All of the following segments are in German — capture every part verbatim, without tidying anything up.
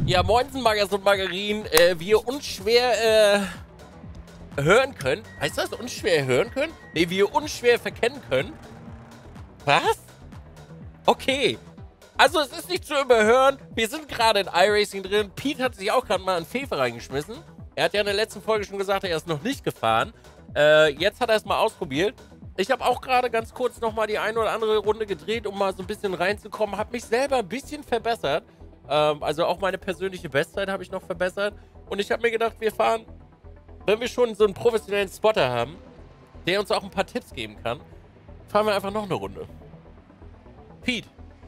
Ja, moinsen, Magas und Margarinen. Äh, wie ihr unschwer äh, hören könnt. Heißt das unschwer hören können? Ne, wie ihr unschwer verkennen könnt. Was? Okay. Also es ist nicht zu überhören. Wir sind gerade in iRacing drin. Pete hat sich auch gerade mal in Fefe reingeschmissen. Er hat ja in der letzten Folge schon gesagt, er ist noch nicht gefahren. Äh, jetzt hat er es mal ausprobiert. Ich habe auch gerade ganz kurz nochmal die eine oder andere Runde gedreht, um mal so ein bisschen reinzukommen. Habe mich selber ein bisschen verbessert. Ähm, also auch meine persönliche Bestzeit habe ich noch verbessert. Und ich habe mir gedacht, wir fahren, wenn wir schon so einen professionellen Spotter haben, der uns auch ein paar Tipps geben kann, fahren wir einfach noch eine Runde. Pete.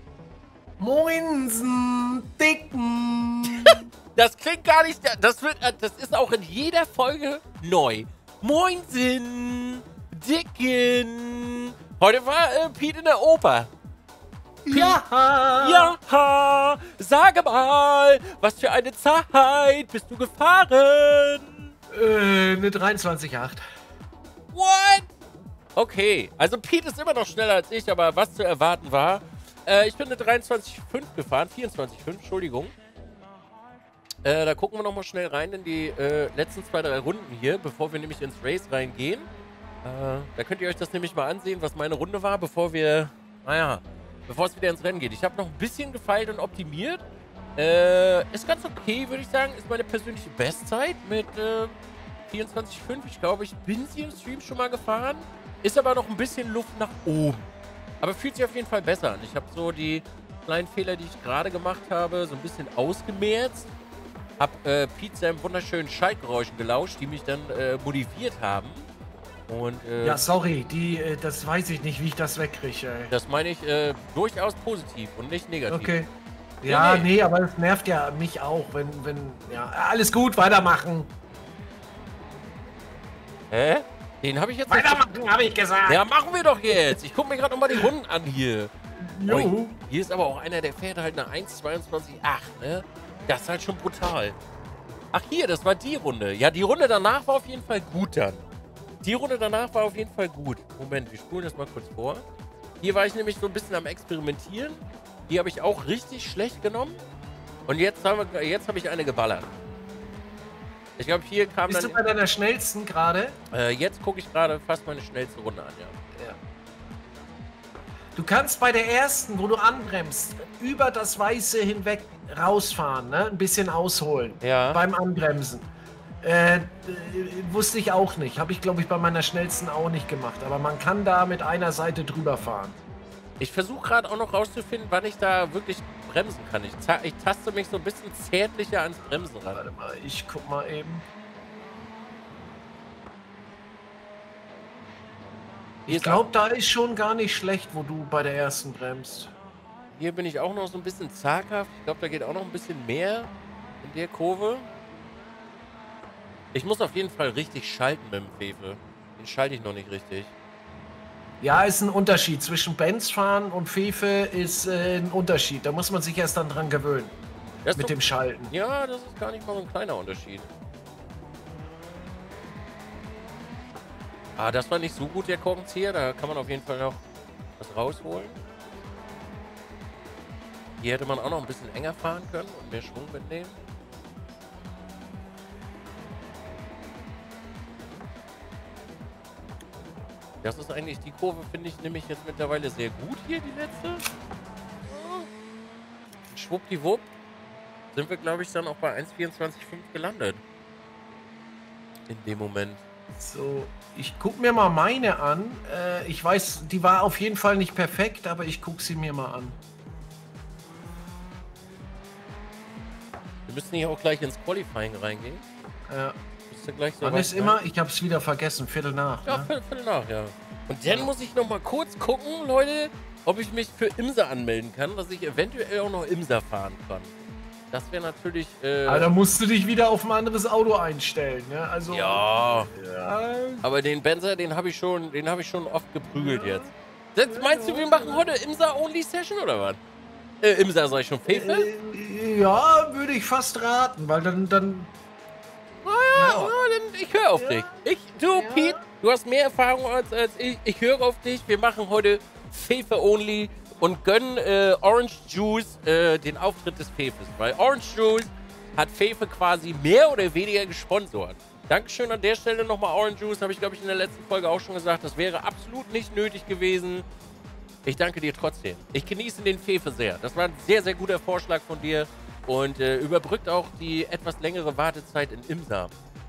Moinsen, Dicken. Das klingt gar nicht, das wird, das ist auch in jeder Folge neu. Moinsen, Dicken. Heute war äh, Pete in der Oper. Pete, Ja. ja, sage mal, was für eine Zeit bist du gefahren? Äh, eine dreiundzwanzig Komma acht. What? Okay, also Pete ist immer noch schneller als ich, aber was zu erwarten war. Äh, ich bin eine dreiundzwanzig Komma fünf gefahren, vierundzwanzig Komma fünf, Entschuldigung. Äh, da gucken wir nochmal schnell rein in die äh, letzten zwei, drei Runden hier, bevor wir nämlich ins Race reingehen. Äh, da könnt ihr euch das nämlich mal ansehen, was meine Runde war, bevor wir, naja, bevor es wieder ins Rennen geht. Ich habe noch ein bisschen gefeilt und optimiert. Äh, ist ganz okay, würde ich sagen. Ist meine persönliche Bestzeit mit äh, vierundzwanzig Komma fünf. Ich glaube, ich bin sie im Stream schon mal gefahren. Ist aber noch ein bisschen Luft nach oben. Aber fühlt sich auf jeden Fall besser an. Ich habe so die kleinen Fehler, die ich gerade gemacht habe, so ein bisschen ausgemerzt. Hab äh, Pete seinen wunderschönen Schaltgeräuschen gelauscht, die mich dann äh, motiviert haben. Und, äh, Ja, sorry, die, äh, das weiß ich nicht, wie ich das wegkriege. Ey. das meine ich äh, durchaus positiv und nicht negativ. Okay. Nee, Ja, nee. nee, aber es nervt ja mich auch, wenn, wenn, ja, alles gut, weitermachen. Hä? Den habe ich jetzt Weitermachen, habe ich gesagt. Ja, machen wir doch jetzt. Ich gucke mir gerade nochmal die Runden an hier. Jo. Oh, hier ist aber auch einer, der fährt halt eine eins zweiundzwanzig Komma acht, ne? Das ist halt schon brutal. Ach hier, das war die Runde. Ja, die Runde danach war auf jeden Fall gut dann. Die Runde danach war auf jeden Fall gut. Moment, wir spulen das mal kurz vor. Hier war ich nämlich so ein bisschen am Experimentieren. Die habe ich auch richtig schlecht genommen. Und jetzt habe jetzt hab ich eine geballert. Ich glaube, hier kam Bist dann... du bei deiner schnellsten gerade? Äh, jetzt gucke ich gerade fast meine schnellste Runde an, ja. Ja. Du kannst bei der ersten, wo du anbremst, über das Weiße hinweg rausfahren, ne? Ein bisschen ausholen. Ja. Beim Anbremsen. Äh, äh, wusste ich auch nicht. Habe ich, glaube ich, bei meiner schnellsten auch nicht gemacht. Aber man kann da mit einer Seite drüber fahren. Ich versuche gerade auch noch rauszufinden, wann ich da wirklich bremsen kann. Ich, ich taste mich so ein bisschen zärtlicher ans Bremsen ran. Warte mal, ich guck mal eben. Hier Ich glaube, da ist schon gar nicht schlecht, wo du bei der ersten bremst. Hier bin ich auch noch so ein bisschen zaghaft. Ich glaube, da geht auch noch ein bisschen mehr in der Kurve. Ich muss auf jeden Fall richtig schalten mit dem Fefe. Den schalte ich noch nicht richtig. Ja, ist ein Unterschied. Zwischen Benz fahren und Fefe ist äh, ein Unterschied. Da muss man sich erst dann dran gewöhnen. Das ist Mit doch, dem Schalten. ja, das ist gar nicht mal so ein kleiner Unterschied. Ah, das war nicht so gut, der Korkenzieher. Da kann man auf jeden Fall noch was rausholen. Hier hätte man auch noch ein bisschen enger fahren können und mehr Schwung mitnehmen. Das ist eigentlich, die Kurve finde ich nämlich jetzt mittlerweile sehr gut hier, die letzte. Schwuppdiwupp sind wir, glaube ich, dann auch bei eins vierundzwanzig Komma fünf gelandet. In dem Moment. So, ich guck mir mal meine an. Äh, ich weiß, die war auf jeden Fall nicht perfekt, aber ich guck sie mir mal an. Wir müssen hier auch gleich ins Qualifying reingehen. Ja. Bist du gleich so Wann weit ist rein? immer? Ich hab's wieder vergessen. Viertel nach. Ja, Ne? Viertel, Viertel nach, ja. Und dann muss ich noch mal kurz gucken, Leute, ob ich mich für Imsa anmelden kann, dass ich eventuell auch noch Imsa fahren kann. Das wäre natürlich... Äh, Aber da musst du dich wieder auf ein anderes Auto einstellen. Ne? Also, ja, ja. aber den Benzer, den habe ich schon, den habe ich schon oft geprügelt jetzt. Jetzt meinst du, wir machen heute Imsa-Only-Session oder was? Äh, Imsa, sag ich schon, Fefe? Äh, ja, würde ich fast raten, weil dann... dann Naja, ja. Ja, dann, ich höre auf Ja. dich. Ich, du, Ja. Pete, du hast mehr Erfahrung als, als ich. Ich höre auf dich. Wir machen heute Fefe Only und gönnen äh, Orange Juice äh, den Auftritt des Fefes. Weil Orange Juice hat Fefe quasi mehr oder weniger gesponsert. Dankeschön an der Stelle nochmal Orange Juice, habe ich glaube ich in der letzten Folge auch schon gesagt, das wäre absolut nicht nötig gewesen. Ich danke dir trotzdem. Ich genieße den Fefe sehr. Das war ein sehr, sehr guter Vorschlag von dir und äh, überbrückt auch die etwas längere Wartezeit in Imsa.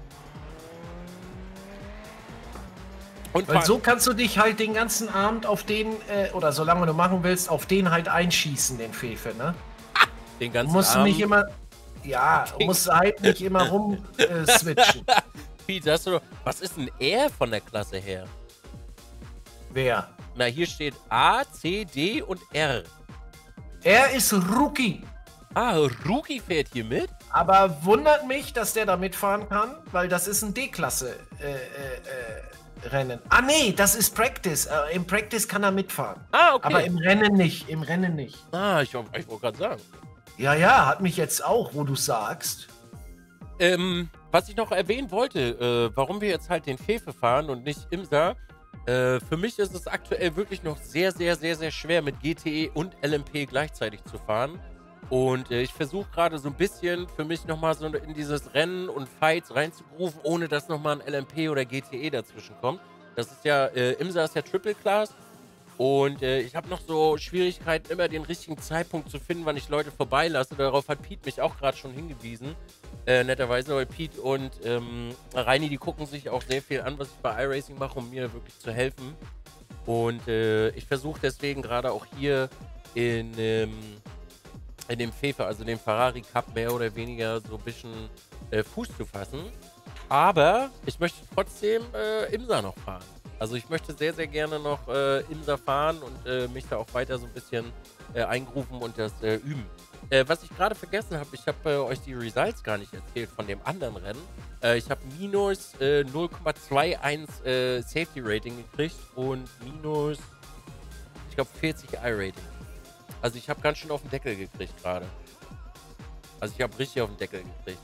Und Weil so kannst du dich halt den ganzen Abend auf den, äh, oder solange du machen willst, auf den halt einschießen, den Fefe, ne? Den ganzen musst Abend. Du nicht immer, ja, musst halt nicht immer rum äh, switchen. Pete, hast du, was ist ein R von der Klasse her? Wer? Na, hier steht A, C, D und R. Er ist Rookie. Ah, Rookie fährt hier mit? Aber wundert mich, dass der da mitfahren kann, weil das ist ein D-Klasse äh, äh, äh, Rennen. Ah nee, das ist Practice. Äh, Im Practice kann er mitfahren. Ah, okay. Aber im Rennen nicht, im Rennen nicht. Ah, ich, ich wollte gerade sagen. Ja, ja, hat mich jetzt auch, wo du sagst. Ähm, was ich noch erwähnen wollte, äh, warum wir jetzt halt den Fefe fahren und nicht Imsa. Äh, für mich ist es aktuell wirklich noch sehr, sehr, sehr, sehr schwer mit G T E und L M P gleichzeitig zu fahren. Und äh, ich versuche gerade so ein bisschen für mich nochmal so in dieses Rennen und Fights reinzurufen, ohne dass nochmal ein L M P oder G T E dazwischen kommt. Das ist ja, äh, Imsa ist ja Triple Class. Und äh, ich habe noch so Schwierigkeiten, immer den richtigen Zeitpunkt zu finden, wann ich Leute vorbeilasse. Darauf hat Pete mich auch gerade schon hingewiesen. Äh, netterweise, weil Pete und ähm, Reini, die gucken sich auch sehr viel an, was ich bei iRacing mache, um mir wirklich zu helfen. Und äh, ich versuche deswegen gerade auch hier in, ähm, in dem Fefe, also dem Ferrari Cup, mehr oder weniger so ein bisschen äh, Fuß zu fassen. Aber ich möchte trotzdem äh, Imsa noch fahren. Also ich möchte sehr, sehr gerne noch äh, Imsa fahren und äh, mich da auch weiter so ein bisschen äh, eingrufen und das äh, üben. Äh, was ich gerade vergessen habe, ich habe äh, euch die Results gar nicht erzählt von dem anderen Rennen. Äh, ich habe minus äh, null Komma einundzwanzig äh, Safety Rating gekriegt und minus, ich glaube, vierzig I-Rating. Also ich habe ganz schön auf den Deckel gekriegt gerade. Also ich habe richtig auf den Deckel gekriegt.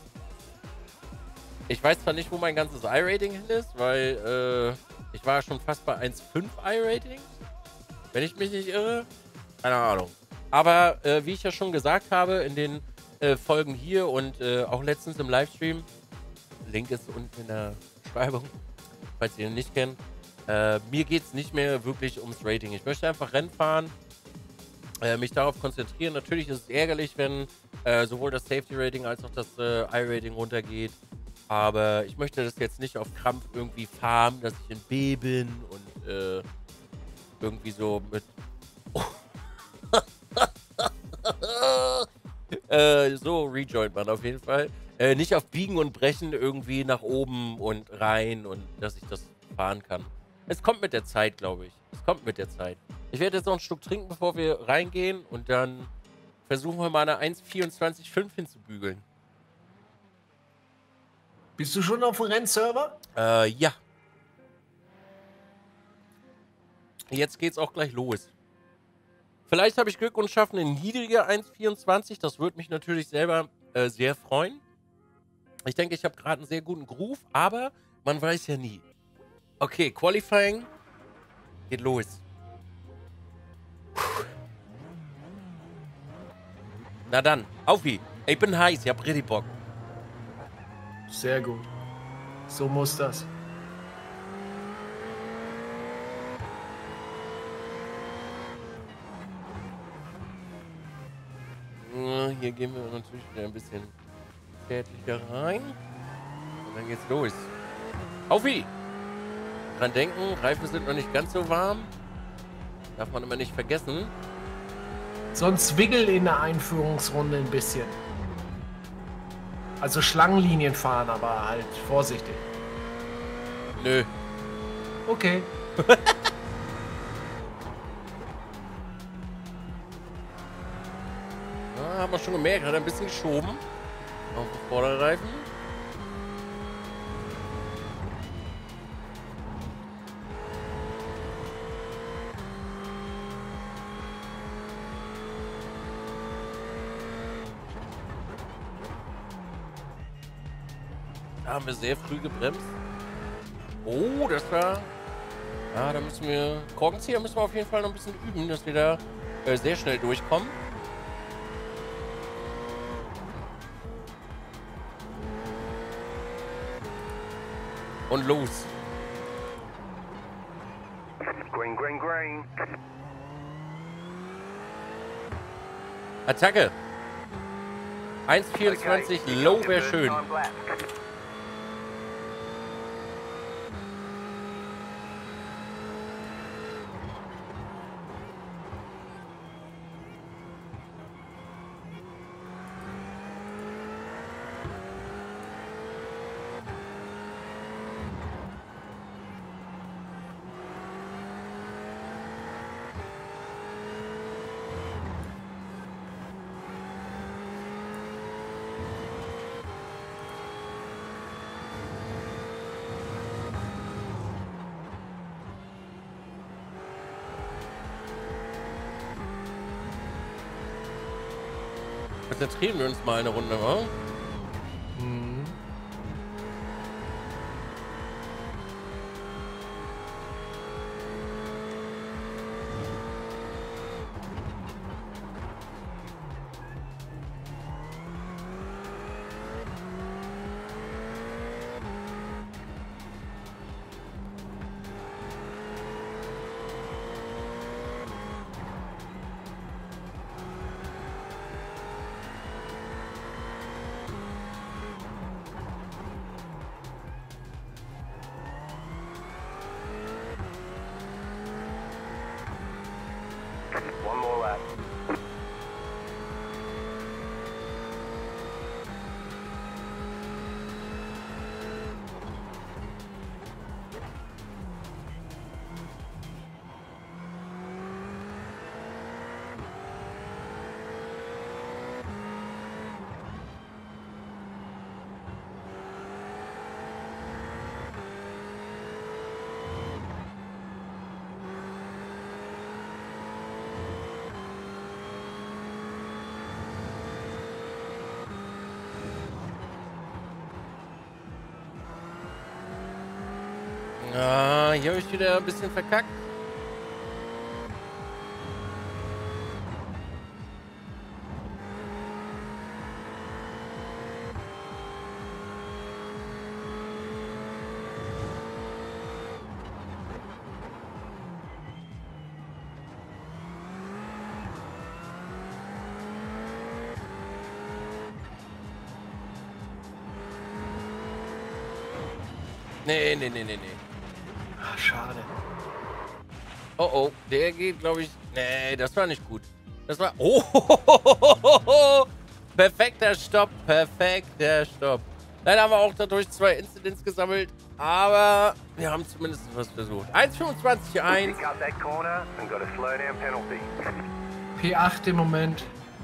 Ich weiß zwar nicht, wo mein ganzes I-Rating hin ist, weil äh, ich war schon fast bei eins Komma fünf I-Rating. Wenn ich mich nicht irre. Keine Ahnung. Aber äh, wie ich ja schon gesagt habe in den äh, Folgen hier und äh, auch letztens im Livestream, Link ist unten in der Beschreibung, falls ihr ihn nicht kennt, äh, mir geht es nicht mehr wirklich ums Rating. Ich möchte einfach Rennen fahren, äh, mich darauf konzentrieren. Natürlich ist es ärgerlich, wenn äh, sowohl das Safety-Rating als auch das äh, I-Rating runtergeht. Aber ich möchte das jetzt nicht auf Krampf irgendwie farmen, dass ich in B bin und äh, irgendwie so mit... äh, so rejoint man auf jeden Fall. Äh, nicht auf Biegen und Brechen irgendwie nach oben und rein und dass ich das fahren kann. Es kommt mit der Zeit, glaube ich. Es kommt mit der Zeit. Ich werde jetzt noch ein Stück trinken, bevor wir reingehen und dann versuchen wir mal eine eins Komma vierundzwanzig Komma fünf hinzubügeln. Bist du schon auf dem Rennserver? Äh, ja. Jetzt geht's auch gleich los. Vielleicht habe ich Glück und schaffe eine niedrige eins Komma vierundzwanzig. Das würde mich natürlich selber äh, sehr freuen. Ich denke, ich habe gerade einen sehr guten Groove, aber man weiß ja nie. Okay, Qualifying geht los. Puh. Na dann, auf wie. Ich bin heiß, ich hab richtig Bock. Sehr gut. So muss das. Hier gehen wir natürlich wieder ein bisschen zärtlicher rein. Und dann geht's los. Auf wie! Dran denken, Reifen sind noch nicht ganz so warm. Darf man immer nicht vergessen. Sonst wiggle in der Einführungsrunde ein bisschen. Also Schlangenlinien fahren, aber halt vorsichtig. Nö. Okay. Ja, haben wir schon gemerkt, hat ein bisschen geschoben. Auf den Vorderreifen. Da haben wir sehr früh gebremst. Oh, das war... Ja, da müssen wir... Korkenzieher müssen wir auf jeden Fall noch ein bisschen üben, dass wir da äh, sehr schnell durchkommen. Und los. Green, green, green. Attacke. eins vierundzwanzig, low wäre schön. Konzentrieren wir uns mal eine Runde, wa? Mhm. One more lap. Ah, hier habe ich wieder ein bisschen verkackt. Nee, nee, nee, nee, nee. Ach, schade. Oh, oh, der geht, glaube ich... Nee, das war nicht gut. Das war... Oh, perfekter Stopp, perfekter Stopp. Leider haben wir auch dadurch zwei Incidents gesammelt, aber wir haben zumindest was versucht. eins fünfundzwanzig eins. Pick up that corner and got a slow down penalty. P acht im Moment.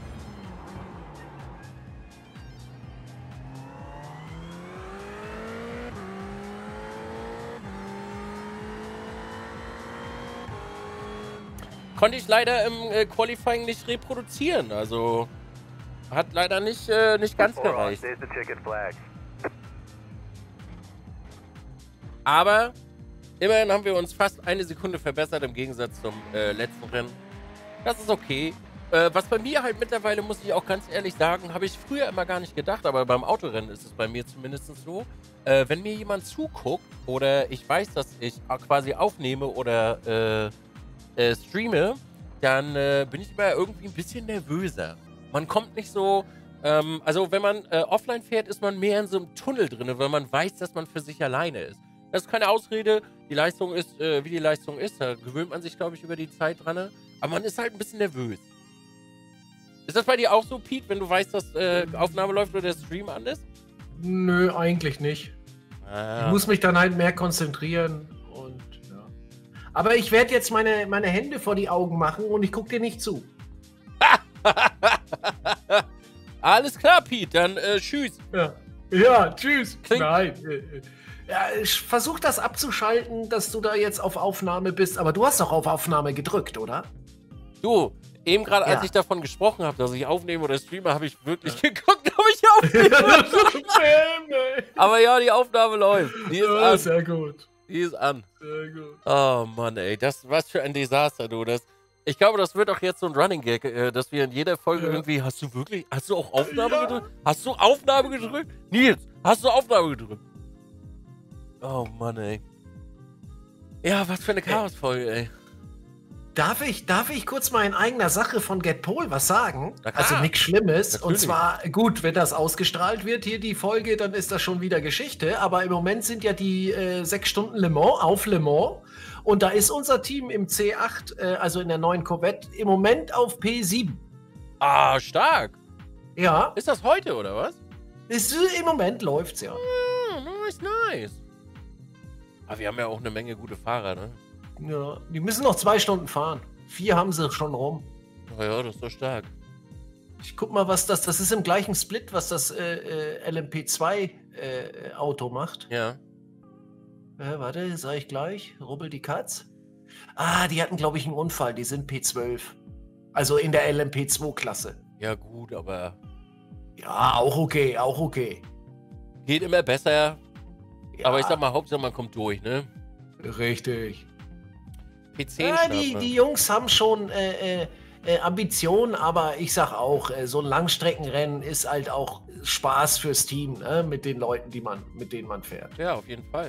Konnte ich leider im äh, Qualifying nicht reproduzieren, also hat leider nicht, äh, nicht ganz Alright, gereicht. there's the checkered flag. Aber immerhin haben wir uns fast eine Sekunde verbessert im Gegensatz zum äh, letzten Rennen. Das ist okay. Äh, was bei mir halt mittlerweile, muss ich auch ganz ehrlich sagen, habe ich früher immer gar nicht gedacht, aber beim Autorennen ist es bei mir zumindest so, äh, wenn mir jemand zuguckt oder ich weiß, dass ich quasi aufnehme oder äh, äh, streame, dann äh, bin ich immer irgendwie ein bisschen nervöser. Man kommt nicht so, ähm, also wenn man äh, offline fährt, ist man mehr in so einem Tunnel drin, weil man weiß, dass man für sich alleine ist. Das ist keine Ausrede, die Leistung ist, äh, wie die Leistung ist, da gewöhnt man sich, glaube ich, über die Zeit dran, ne? Aber man ist halt ein bisschen nervös. Ist das bei dir auch so, Pete, wenn du weißt, dass äh, Aufnahme läuft oder der Stream an ist? Nö, eigentlich nicht. Ah. Ich muss mich dann halt mehr konzentrieren und ja. Aber ich werde jetzt meine, meine Hände vor die Augen machen und ich gucke dir nicht zu. Alles klar, Pete, dann äh, tschüss. Ja, ja tschüss. Klingt- Nein. äh, äh, Ja, ich versuch das abzuschalten, dass du da jetzt auf Aufnahme bist, aber du hast doch auf Aufnahme gedrückt, oder? Du, eben gerade, als Ja. ich davon gesprochen habe, dass ich aufnehme oder streame, habe ich wirklich geguckt, ob ich aufnehme. Aber ja, die Aufnahme läuft. Die ist Ja, an. sehr gut. Die ist an. Sehr gut. Oh Mann, ey, das, was für ein Desaster, du. Das, ich glaube, das wird auch jetzt so ein Running Gag, äh, dass wir in jeder Folge Ja. irgendwie, hast du wirklich, hast du auch Aufnahme Ja. gedrückt? Hast du Aufnahme gedrückt? Nils, hast du Aufnahme gedrückt? Oh Mann, ey. Ja, was für eine Chaos-Folge, ey. Darf ich, darf ich kurz mal in eigener Sache von Get Pol was sagen? Na klar. Also nichts Schlimmes. Natürlich. Und zwar, gut, wenn das ausgestrahlt wird, hier die Folge, dann ist das schon wieder Geschichte. Aber im Moment sind ja die äh, sechs Stunden Le Mans auf Le Mans. Und da ist unser Team im C acht, äh, also in der neuen Corvette, im Moment auf P sieben. Ah, stark. Ja, Ist das heute, oder was? ist, im Moment läuft's ja. Ah, nice, nice. Aber wir haben ja auch eine Menge gute Fahrer, ne? Ja, die müssen noch zwei Stunden fahren. Vier haben sie schon rum. Oh ja, das ist doch stark. Ich guck mal, was das, das ist im gleichen Split, was das äh, äh, L M P zwei äh, Auto macht. Ja. Äh, warte, sag ich gleich. Rubbel die Katz. Ah, die hatten, glaube ich, einen Unfall. Die sind P zwölf. Also in der L M P zwei Klasse. Ja, gut, aber Ja, auch okay, auch okay. geht immer besser. Ja, Aber ich sag mal, Hauptsache man kommt durch, ne? richtig. P zehn Ja, die, Schnappe. die Jungs haben schon äh, äh, äh, Ambitionen, aber ich sag auch, äh, so ein Langstreckenrennen ist halt auch Spaß fürs Team, ne? Mit den Leuten, die man, mit denen man fährt. Ja, auf jeden Fall.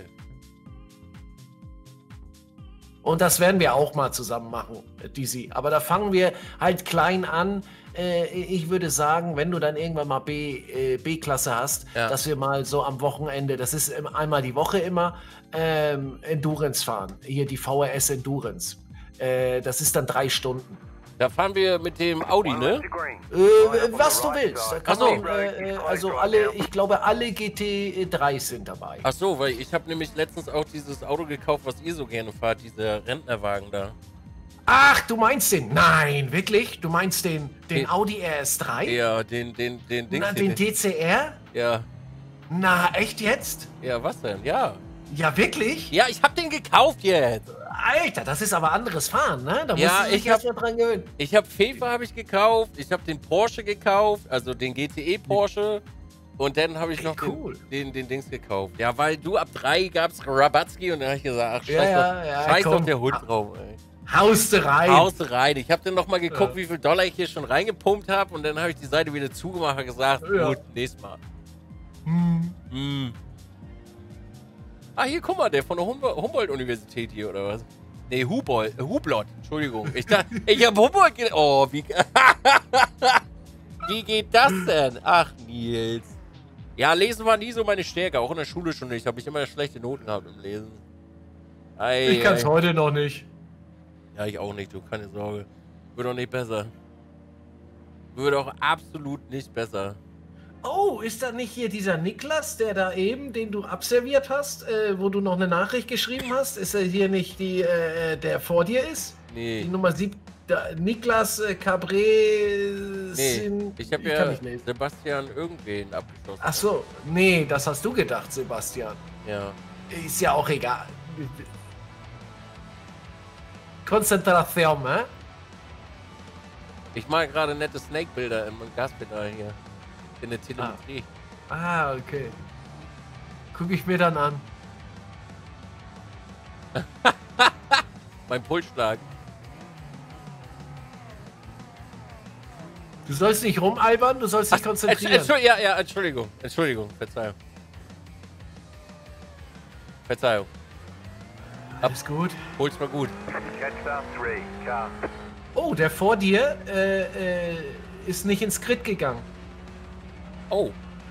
Und das werden wir auch mal zusammen machen, äh, Dizzy. Aber da fangen wir halt klein an. Äh, ich würde sagen, wenn du dann irgendwann mal B, äh, B-Klasse hast, Ja. dass wir mal so am Wochenende, das ist ähm, einmal die Woche immer, ähm, Endurance fahren. Hier die V R S Endurance. Äh, das ist dann drei Stunden. Da fahren wir mit dem Audi, One ne? left to green. Äh, Line up on was the du right willst. Da side. kann Ach so. man, äh, äh, also alle, ich glaube, alle G T drei sind dabei. Ach so, weil ich habe nämlich letztens auch dieses Auto gekauft, was ihr so gerne fahrt, dieser Rentnerwagen da. Ach, du meinst den? Nein, wirklich? Du meinst den, den Den- Audi R S drei? Ja, den, den, den Ding. Na, den D C R? Ja. Na, echt jetzt? Ja, was denn? Ja. Ja, wirklich? Ja, ich hab den gekauft jetzt. Alter, das ist aber anderes Fahren, ne? Da Ja, musst du dich ich hab- erst mal dran gewöhnen. Ich habe Fefa habe ich gekauft, ich habe den Porsche gekauft, also den G T E Porsche. Und dann habe ich noch Cool. den, den, den Dings gekauft. Ja, weil du ab drei gab's Rabatzky und dann habe ich gesagt, ach, Ja, scheiß, ja, doch, ja, scheiß komm. doch der Hund drauf, ey. Haust du rein. Haust rein. Ich habe dann noch mal geguckt, Ja. wie viel Dollar ich hier schon reingepumpt habe und dann habe ich die Seite wieder zugemacht und gesagt, Ja. gut, nächstes Mal. Hm. Hm. Ah, hier, guck mal, der von der Humbo- Humboldt-Universität hier, oder was? Nee, Huboldt, äh, Hublot, Entschuldigung. Ich, dachte, ich habe Humboldt ge- Oh, wie... wie geht das denn? Ach, Nils. Ja, Lesen war nie so meine Stärke, auch in der Schule schon nicht. Habe ich immer schlechte Noten gehabt im Lesen. Ei, Ich kann's ei. heute noch nicht. Ja, ich auch nicht, du, keine Sorge. Wird auch nicht besser. Wird auch absolut nicht besser. Oh, ist da nicht hier dieser Niklas, der da eben, den du abserviert hast, äh, wo du noch eine Nachricht geschrieben hast? Ist er hier nicht die, äh, der vor dir ist? Die Nee, Nummer sieben. Da, Niklas äh, Cabré. nee. Sin- Ich habe kann ja nicht lesen. Sebastian irgendwen abgeschlossen. Ach so, nee, das hast du gedacht, Sebastian. Ja. Ist ja auch egal. Konzentration, ne? Ich mache gerade nette Snake-Bilder im Gaspedal hier. In der Telemetrie. Ah, okay. Guck ich mir dann an. Mein Pulsschlag. Du sollst nicht rumalbern, du sollst dich Entsch- konzentrieren. Entschuldigung, ja, ja, Entschuldigung. Entschuldigung, Verzeihung. Verzeihung. Alles gut. Puls war gut. Catch star three. Car. Oh, der vor dir äh, äh, ist nicht ins Grid gegangen. Oh.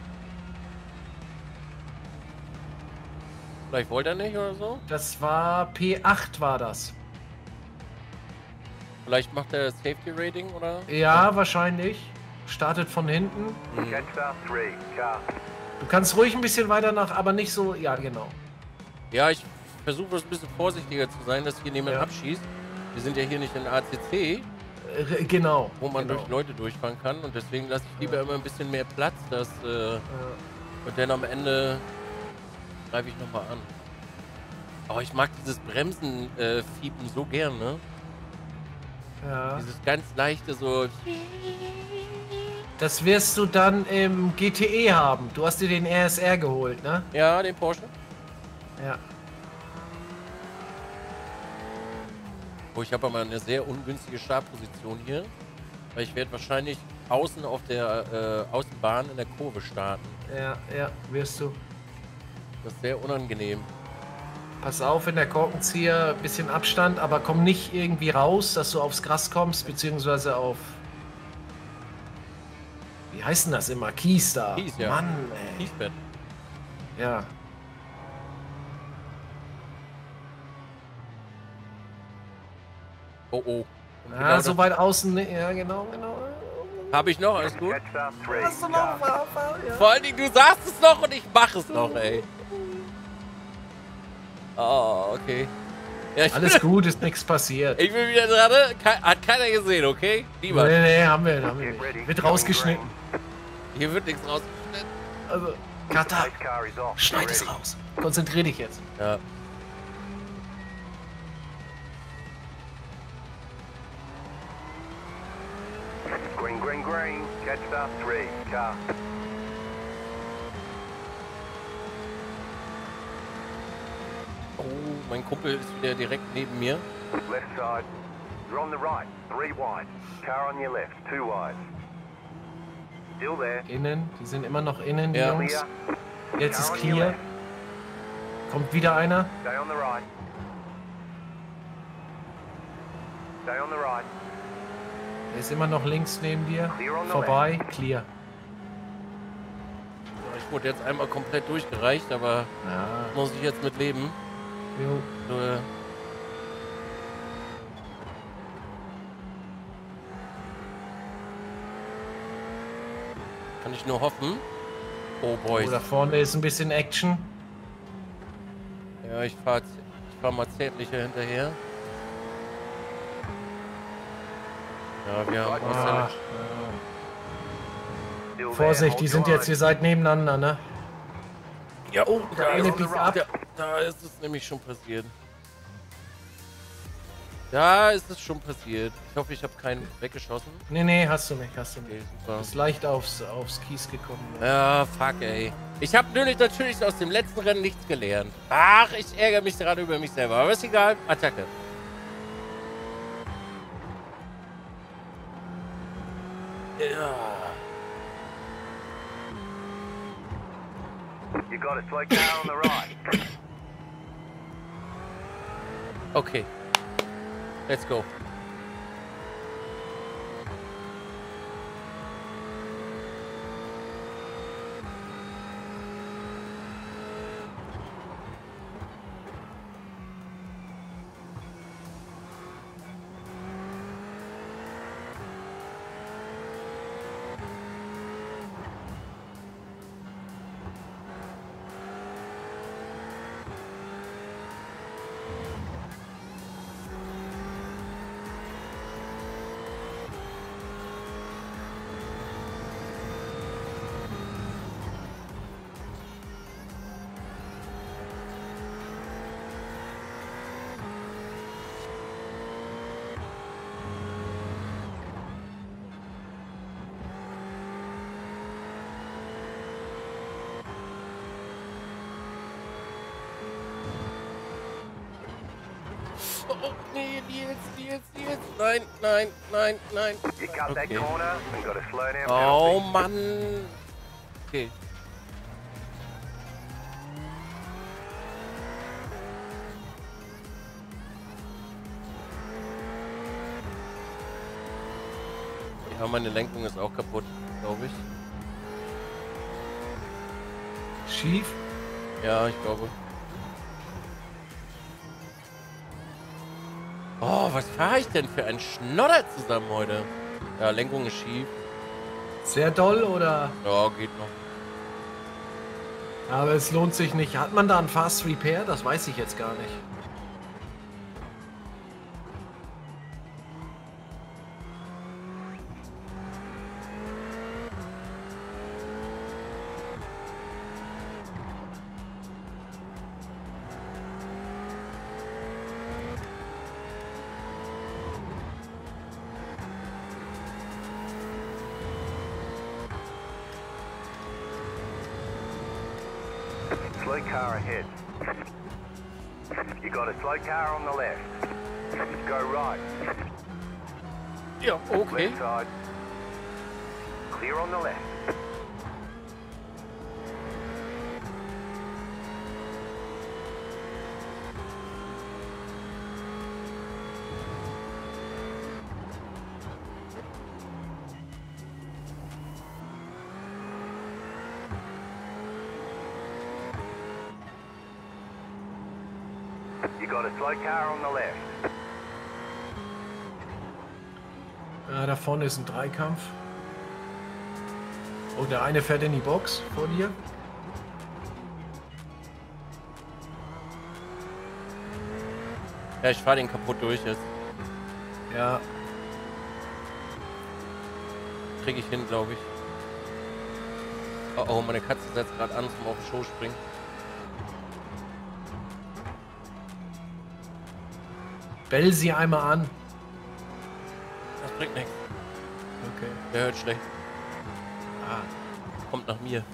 Vielleicht wollte er nicht oder so? Das war P acht war das. Vielleicht macht er Safety Rating oder? Ja, wahrscheinlich. Startet von hinten. Catch star three. Car. Du kannst ruhig ein bisschen weiter nach, aber nicht so. Ja, genau. Ja, ich versuche ein bisschen vorsichtiger zu sein, dass hier niemand Ja. abschießt. Wir sind ja hier nicht in A C C, Äh, genau. wo man genau. durch Leute durchfahren kann. Und deswegen lasse ich lieber immer ein bisschen mehr Platz, dass, äh, Äh, und dann am Ende greife ich nochmal an. Aber ich mag dieses Bremsen-Fiepen so gern, ne? ja. Dieses ganz leichte so. Das wirst du dann im G T E haben. Du hast dir den R S R geholt, ne? Ja, den Porsche. Ja. Oh, ich habe aber eine sehr ungünstige Startposition hier. Weil ich werde wahrscheinlich außen auf der äh, Außenbahn in der Kurve starten. Ja, ja, wirst du. Das ist sehr unangenehm. Pass auf, in der Korkenzieher ein bisschen Abstand, aber komm nicht irgendwie raus, dass du aufs Gras kommst, beziehungsweise auf... Wie heißt denn das immer? Kies da. Kies, ja. Mann, ey. Kiesbett. Ja. Oh, oh. Ah, Genau so das- weit außen, ne? Ja, genau, genau. Hab ich noch, alles gut? Catch star three, Hast du noch? car. Fahr, fahr, ja. Vor allen Dingen, du sagst es noch und ich mach es noch, ey. Oh, okay. Ja, ich, Alles gut, ist nichts passiert. ich bin wieder dran. ne? Ke hat keiner gesehen, okay? Niemand. Nee, nee, haben wir, haben wir Get ready. nicht. Wird rausgeschnitten. Hier wird nichts rausgeschnitten. Also, Kata, Pace car is off. schneid es Ready. raus. Konzentrier dich jetzt. Ja. Green, green, green. Catch star three, car. Oh, mein Kumpel ist wieder direkt neben mir. Left side. You're on the right. Three wide. Car on your left. Two wide. Still there. Innen, die sind immer noch innen, die Ja. Jungs. Clear. Jetzt ist Car on your clear. left. Kommt wieder einer. Stay on the right. Stay on the right. Der ist immer noch links neben dir. Clear on the Vorbei, clear. Ich wurde jetzt einmal komplett durchgereicht, aber Ja, muss ich jetzt mit leben. jo. Nur kann ich nur hoffen. Oh boy. Oh, da vorne ist ein bisschen Action. Ja, ich fahr, ich fahr mal zärtlicher hinterher. Ja, wir haben uns Ah, Still there. Vorsicht, Hold die your sind jetzt, line. ihr seid nebeneinander, ne? ja, oh, da, Der eine ist, biegt ab. da, da ist es nämlich schon passiert. Da ist es schon passiert. Ich hoffe, ich habe keinen weggeschossen. Nee, nee, hast du nicht, hast du Okay, nicht. super. Ist leicht aufs, aufs Kies gekommen. Ne? Ja, fuck, ey. Ich habe natürlich, natürlich aus dem letzten Rennen nichts gelernt. Ach, ich ärgere mich gerade über mich selber. Aber ist egal. Attacke. Ja. You got a slow car on the right. Okay. Let's go. Oh, nee, Nils, Nils, Nils. Nein, nein, nein, nein. You cut that Okay. corner and got a slow down Oh, penalty. Mann. Okay. Ja, meine Lenkung ist auch kaputt, glaube ich. Schief. Ja, ich glaube. Oh, was fahre ich denn für einen Schnodder zusammen heute? Ja, Lenkung ist schief. Sehr doll oder? Ja, geht noch. Aber es lohnt sich nicht. Hat man da ein Fast Repair? Das weiß ich jetzt gar nicht. Slow car ahead. You got a slow car on the left. Go right. Ja, okay. Left side. Clear on the left. You got a slow car on the left. Ja, da vorne ist ein Dreikampf. Oh, der eine fährt in die Box vor dir. Ja, ich fahr den kaputt durch jetzt. Ja, Krieg ich hin, glaube ich. Oh, oh, meine Katze setzt gerade an zum auf den Show springen. bell sie einmal an. Das bringt nichts. Okay. Der hört schlecht. Ah. Kommt nach mir.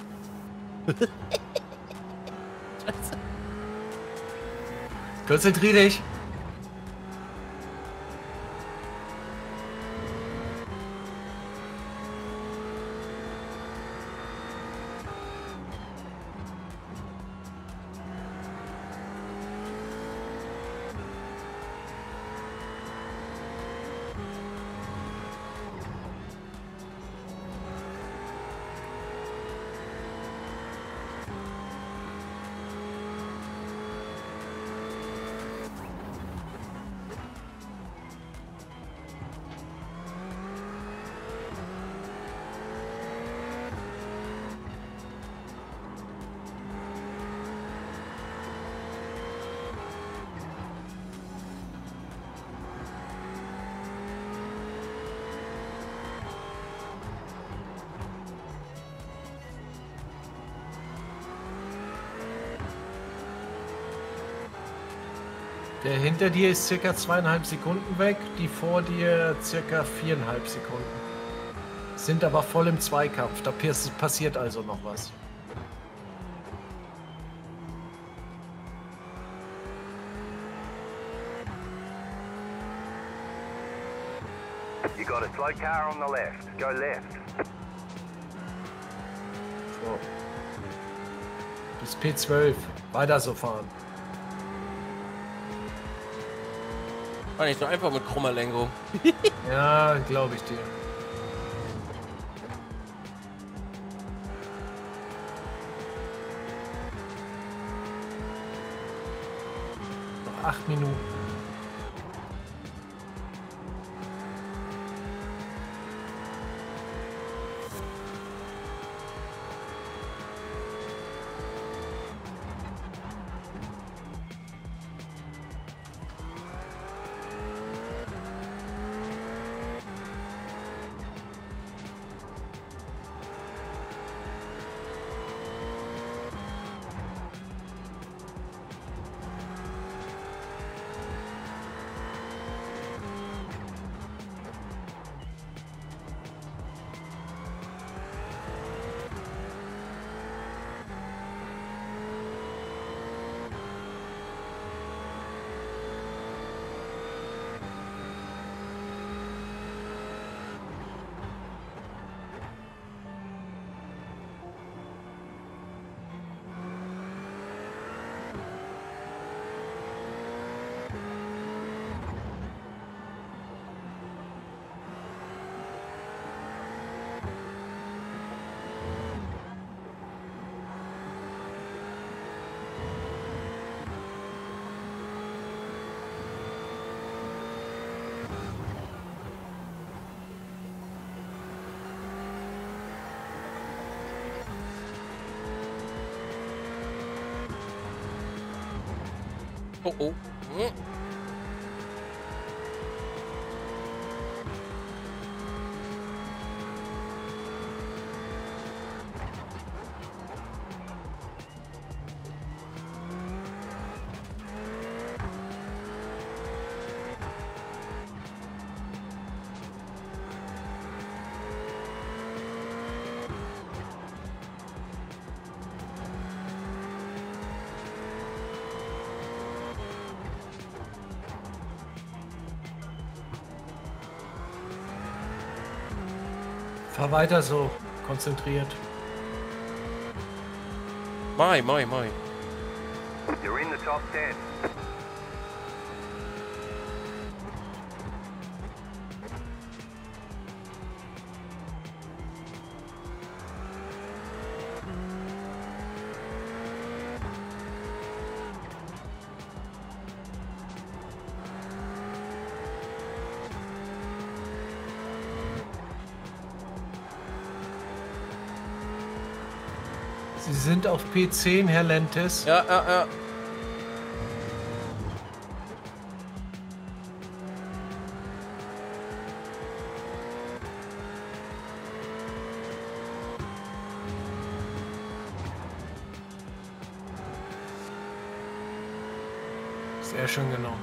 Scheiße. Konzentrier dich. Der hinter dir ist circa zweieinhalb Sekunden weg, die vor dir circa viereinhalb Sekunden. Sind aber voll im Zweikampf, da pass- passiert also noch was. You got a slow car on the left. Go left. So. Bis P zwölf, weiter so fahren. War nicht so einfach mit krummer Lenkung. Ja, glaube ich dir. Noch acht Minuten. Oh oh. Hm. Fahr weiter so, konzentriert. Mai, mai, mai. You're in the top ten. Sie sind auf P zehn, Herr Lentes. Ja, ja, ja. Sehr schön genommen.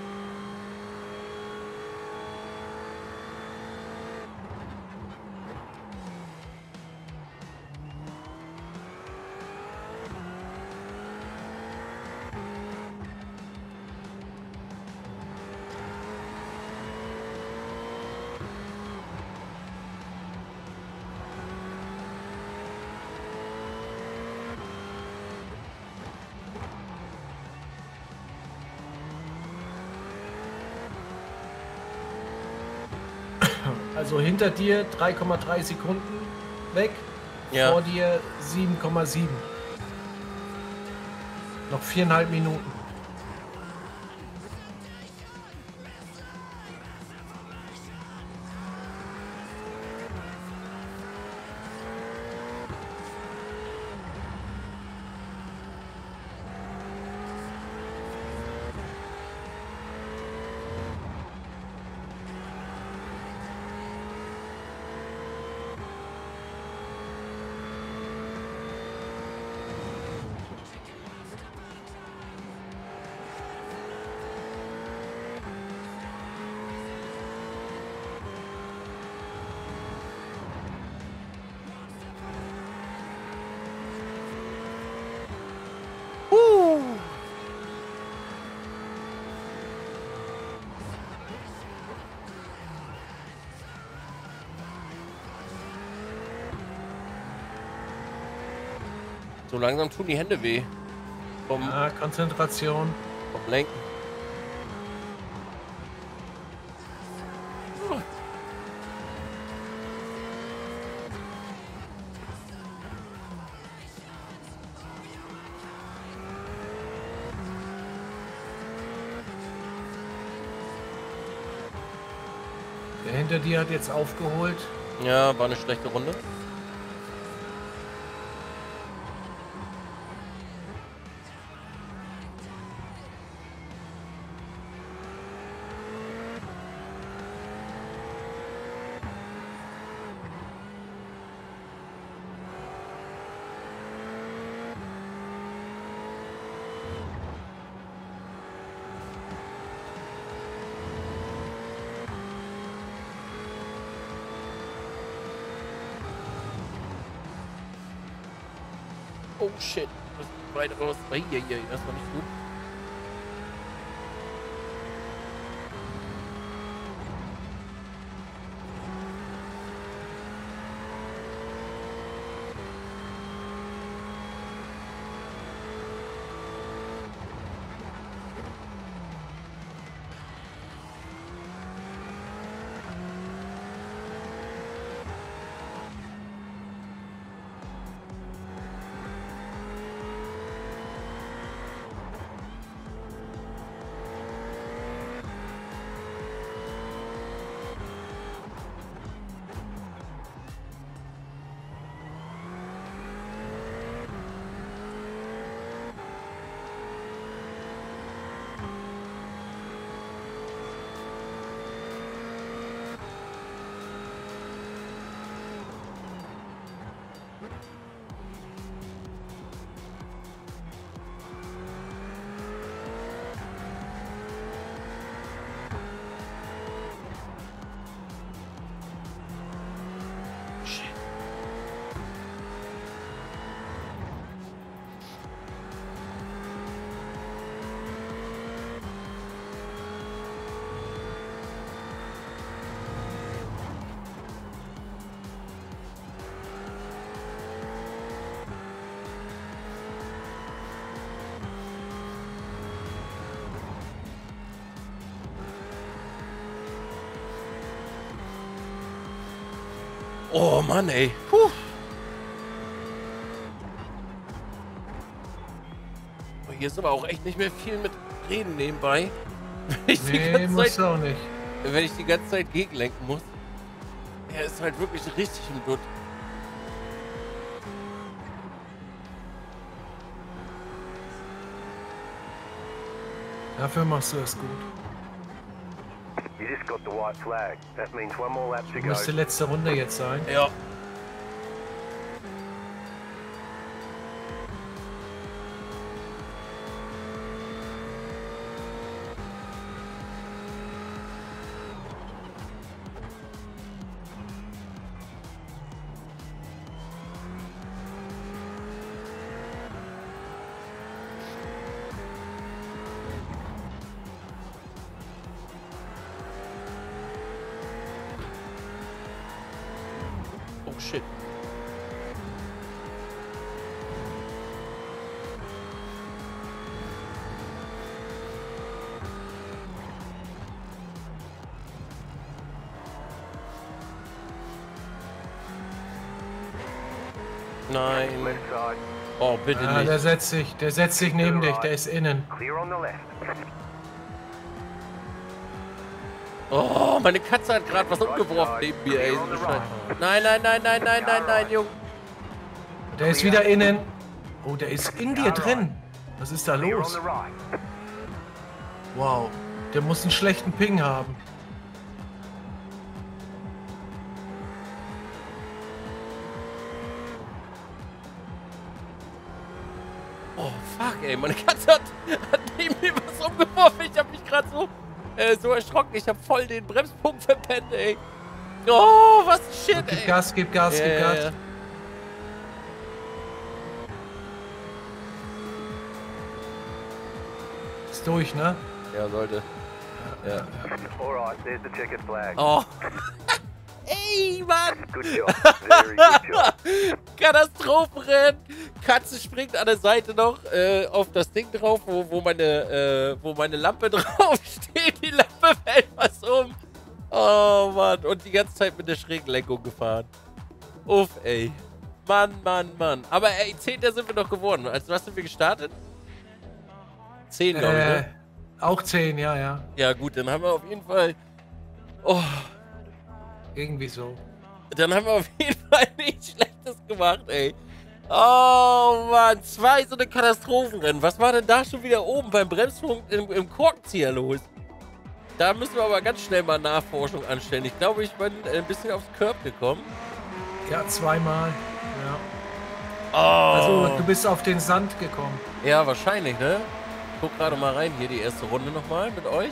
Also hinter dir drei Komma drei Sekunden weg, Ja. vor dir sieben Komma sieben. Noch viereinhalb Minuten. So langsam tun die Hände weh. Vom, Ja, Konzentration. vom Lenken. Der hinter dir hat jetzt aufgeholt. Ja, war eine schlechte Runde. Oh shit, das ist weit raus. Eieiei, das war nicht gut. Oh Mann, ey. Puh. Oh, hier ist aber auch echt nicht mehr viel mit Reden nebenbei. Wenn ich, die Nee, ganze musst Zeit, du auch nicht. wenn ich die ganze Zeit gegenlenken muss. Er ist halt wirklich richtig im Dutt. Dafür machst du es gut. You just got the white flag. That means one more lap to go. Müsste letzte Runde jetzt sein. Ja. Oh shit. Nein. Left side. Oh, bitte Ah, der nicht. setzt sich, der setzt sich neben dich, der ist innen. Clear on the left. Oh, meine Katze hat gerade was umgeworfen neben mir, ey. So eine Scheiße. Nein, nein, nein, nein, nein, nein, nein, Junge. Der ist wieder innen. Oh, der ist in dir drin. Was ist da Clear on los? the right. Wow, der muss einen schlechten Ping haben. Oh, fuck, ey. Meine Katze hat, hat neben mir was umgeworfen. Ich hab mich gerade so, äh, so erschrocken. Ich hab voll den Bremspunkt verpennt, ey. Oh, was Shit, Gib ey. Gas, gib Gas, Ja, gib ja, Gas. ja. Ist durch, ne? Ja, sollte. Ja. Alright, there's the checkered flag. Oh. Ey, Mann. Good job. Very good job. Katastrophenrennen. Katze springt an der Seite noch äh, auf das Ding drauf, wo, wo, meine, äh, wo meine Lampe drauf steht. Die Lampe fällt was um. Oh, Mann. Und die ganze Zeit mit der Schräglenkung gefahren. Uff, ey. Mann, Mann, Mann. Aber ey, Zehnter sind wir doch geworden. Also, was sind wir gestartet? Zehn, glaube ich, Äh, ne? auch zehn, ja, ja. Ja, gut, dann haben wir auf jeden Fall... Oh, Irgendwie so. dann haben wir auf jeden Fall nichts Schlechtes gemacht, ey. Oh, Mann. Zwei so eine Katastrophenrennen. Was war denn da schon wieder oben beim Bremspunkt im, im Korkenzieher los? Da müssen wir aber ganz schnell mal Nachforschung anstellen. Ich glaube, ich bin ein bisschen aufs Curb gekommen. Ja, zweimal. Ja. Oh. Also, du bist auf den Sand gekommen. Ja, wahrscheinlich, ne? Ich guck gerade mal rein, hier die erste Runde nochmal mit euch.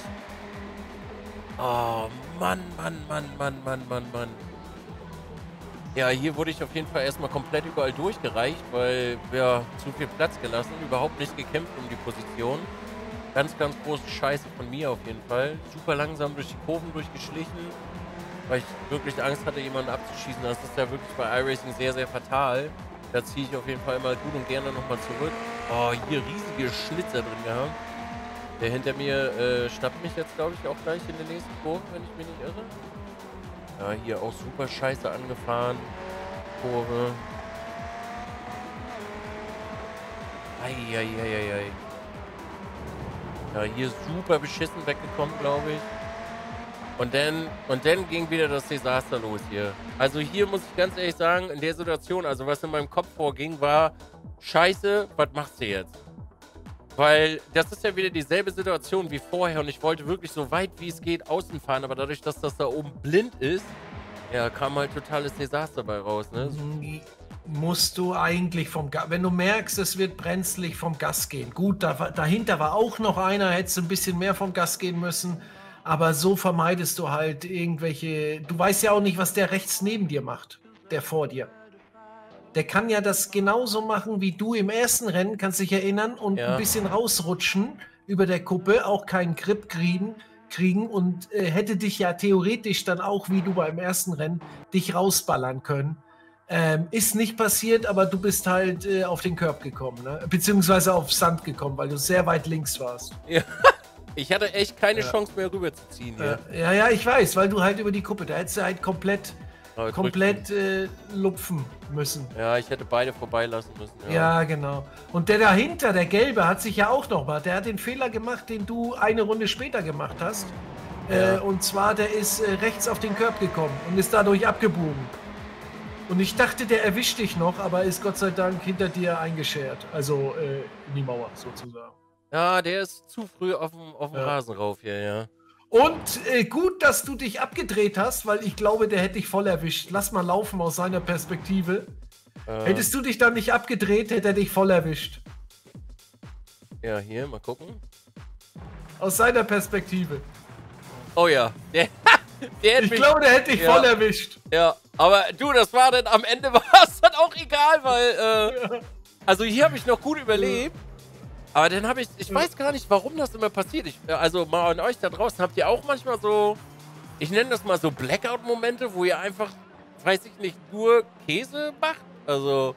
Oh, Mann, Mann, Mann, Mann, Mann, Mann, Mann. Ja, hier wurde ich auf jeden Fall erstmal komplett überall durchgereicht, weil wir zu viel Platz gelassen, überhaupt nicht gekämpft um die Position. Ganz, ganz große Scheiße von mir auf jeden Fall. Super langsam durch die Kurven durchgeschlichen, weil ich wirklich Angst hatte, jemanden abzuschießen. Das ist ja wirklich bei iRacing sehr, sehr fatal. Da ziehe ich auf jeden Fall immer gut und gerne nochmal zurück. Oh, hier riesige Schlitzer drin gehabt. Der hinter mir äh, schnappt mich jetzt, glaube ich, auch gleich in den nächsten Kurven, wenn ich mich nicht irre. Ja, hier auch super scheiße angefahren. Kurve. Eieieiei. Ja, hier super beschissen weggekommen, glaube ich. Und dann, und dann ging wieder das Desaster los hier. Also hier muss ich ganz ehrlich sagen, in der Situation, also was in meinem Kopf vorging, war scheiße, was machst du jetzt? Weil das ist ja wieder dieselbe Situation wie vorher und ich wollte wirklich so weit wie es geht außen fahren, aber dadurch, dass das da oben blind ist, ja, kam halt totales Desaster bei raus, ne? Musst du eigentlich vom Gas, wenn du merkst, es wird brenzlig, vom Gas gehen. Gut, da, dahinter war auch noch einer, hättest du ein bisschen mehr vom Gas gehen müssen, aber so vermeidest du halt irgendwelche, du weißt ja auch nicht, was der rechts neben dir macht, der vor dir. Der kann ja das genauso machen wie du im ersten Rennen, kannst dich erinnern, und Ja. ein bisschen rausrutschen über der Kuppe, auch keinen Grip kriegen, kriegen und äh, hätte dich ja theoretisch dann auch, wie du beim ersten Rennen, dich rausballern können. Ähm, ist nicht passiert, aber du bist halt äh, auf den Curb gekommen, ne? Beziehungsweise auf Sand gekommen, weil du sehr weit links warst. Ja. Ich hatte echt keine Ja. Chance mehr rüberzuziehen hier. Äh, ja, ja, ich weiß, weil du halt über die Kuppe, da hättest du halt komplett, Aber komplett äh, lupfen müssen. Ja, ich hätte beide vorbeilassen müssen. Ja. Ja, genau. Und der dahinter, der Gelbe, hat sich ja auch noch mal, der hat den Fehler gemacht, den du eine Runde später gemacht hast. Ja. Äh, und zwar, der ist äh, rechts auf den Curb gekommen und ist dadurch abgebogen. Und ich dachte, der erwischt dich noch, aber ist Gott sei Dank hinter dir eingeschert. Also äh, in die Mauer sozusagen. Ja, der ist zu früh auf dem, auf dem Ja. Rasen rauf hier, ja. Und äh, gut, dass du dich abgedreht hast, weil ich glaube, der hätte dich voll erwischt. Lass mal laufen aus seiner Perspektive. Äh, Hättest du dich dann nicht abgedreht, hätte er dich voll erwischt. Ja, hier, mal gucken. Aus seiner Perspektive. Oh ja, der, der hätte Ich mich... glaube, der hätte dich Ja. voll erwischt. Ja, aber du, das war dann, am Ende war es dann auch egal, weil, äh, also hier habe ich noch gut überlebt, aber dann habe ich, ich weiß gar nicht, warum das immer passiert. Ich, äh, also mal an euch da draußen, habt ihr auch manchmal so, ich nenne das mal so Blackout-Momente, wo ihr einfach, weiß ich nicht, nur Käse macht? Also,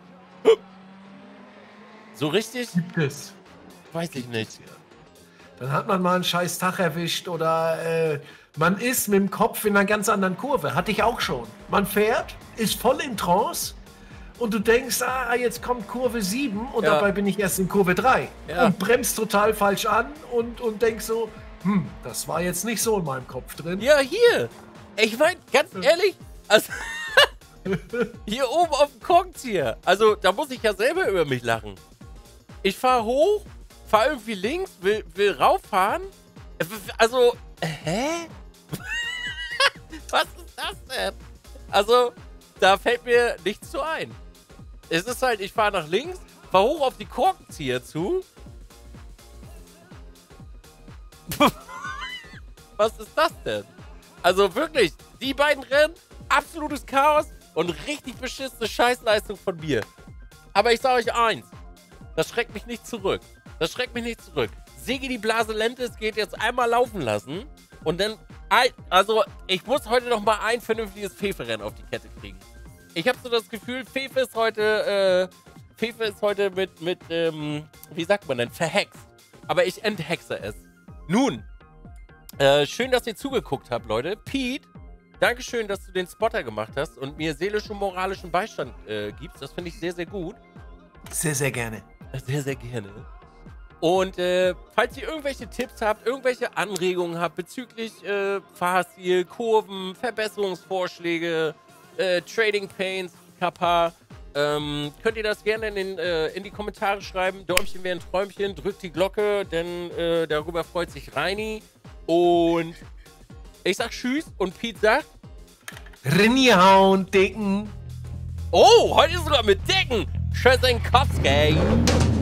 so richtig, Gibt es. weiß ich nicht. Dann hat man mal einen scheiß Tag erwischt oder äh, man ist mit dem Kopf in einer ganz anderen Kurve. Hatte ich auch schon. Man fährt, ist voll in Trance und du denkst, ah, jetzt kommt Kurve sieben und Ja. dabei bin ich erst in Kurve drei. Ja. Und bremst total falsch an und, und denkst so, hm, das war jetzt nicht so in meinem Kopf drin. Ja, hier, ich meine, ganz ehrlich, also, hier oben auf dem Korkenzieher, also da muss ich ja selber über mich lachen. Ich fahre hoch, fahre irgendwie links, will, will rauffahren. Also, hä? Was ist das denn? Also, da fällt mir nichts zu ein. Es ist halt, ich fahre nach links, fahre hoch auf die Korkenzieher zu. Was ist das denn? Also wirklich, die beiden Rennen, absolutes Chaos und richtig beschissene Scheißleistung von mir. Aber ich sage euch eins, das schreckt mich nicht zurück. Das schreckt mich nicht zurück. Sigi die Blase Lentes geht jetzt einmal laufen lassen und dann, ein, also ich muss heute noch mal ein vernünftiges Fefe-Rennen auf die Kette kriegen. Ich habe so das Gefühl, Fefe ist heute, äh, Fefe ist heute mit, mit, ähm, wie sagt man denn, verhext. Aber ich enthexe es. Nun, äh, schön, dass ihr zugeguckt habt, Leute. Pete, dankeschön, dass du den Spotter gemacht hast und mir seelischen und moralischen Beistand äh, gibst. Das finde ich sehr, sehr gut. Sehr, sehr gerne. Sehr, sehr gerne. Und äh, falls ihr irgendwelche Tipps habt, irgendwelche Anregungen habt bezüglich äh, Fahrstil, Kurven, Verbesserungsvorschläge, äh, Trading Pains, Kappa, ähm, könnt ihr das gerne in, den, äh, in die Kommentare schreiben. Däumchen wäre ein Träumchen, drückt die Glocke, denn äh, darüber freut sich Reini. Und ich sag Tschüss und Pete sagt... Rinnihauen, Dicken. Oh, heute sogar mit Decken. Tschüss, Kowski.